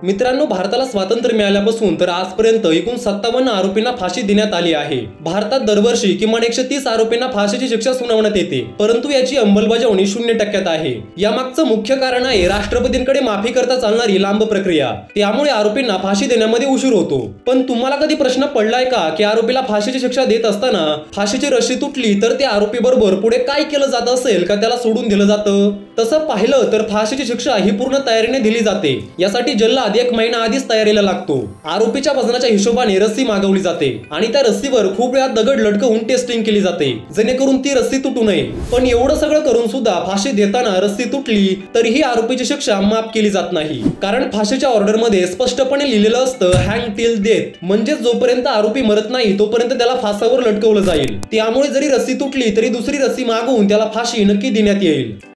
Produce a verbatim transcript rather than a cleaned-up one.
मित्रांनो, भारताला स्वातंत्र्य मिळाल्यापासून तर आजपर्यंत एकूण सत्तावन्न आरोपींना फाशी देण्यात आली आहे। भारतात दरवर्षी किमान एकशे तीस आरोपींना फाशीची शिक्षा सुनावण्यात येते, परंतु याची अंमलबजावणी शून्य टक्क्यात आहे। यामागचं मुख्य कारण आहे राष्ट्रपतींकडे माफी करता चालणारी लांब प्रक्रिया। त्यामुळे आरोपींना फाशी देण्यामध्ये उशीर होतो। पण तुम्हाला कधी प्रश्न पडलाय का की आरोपीला फाशीची शिक्षा देत असताना फाशीची रस्सी तुटली तर त्या आरोपी बरोबर पुढे काय केलं जात असेल का त्याला सोडून दिलं जातं? तसं पाहिलं तर फाशीची शिक्षा ही पूर्ण तयारीने दिली जाते। यासाठी जल्लाद एक महिना आधीच तयारीला लागतो। आरोपीच्या वजनाच्या हिशोबाने रस्सी मागवली जाते आणि त्या रस्सीवर खूप वेळा दगड लटकवून टेस्टिंग केली जाते, जेणेकरून ती रस्सी तुटू नये। पण एवढं सगळं करून सुद्धा फाशी देताना रस्सी तुटली तरीही आरोपीची शिक्षा माफ केली जात नाही, कारण फाशीच्या ऑर्डर मध्ये स्पष्टपणे लिहिलेलं असतं हँग टिल डेथ, म्हणजे जोपर्यंत आरोपी मरत नाही तोपर्यंत त्याला फासावर लटकवलं जाईल। त्यामुळे जरी रस्सी तुटली तरी दुसरी रस्सी मागवून त्याला फाशी नक्की देण्यात येईल।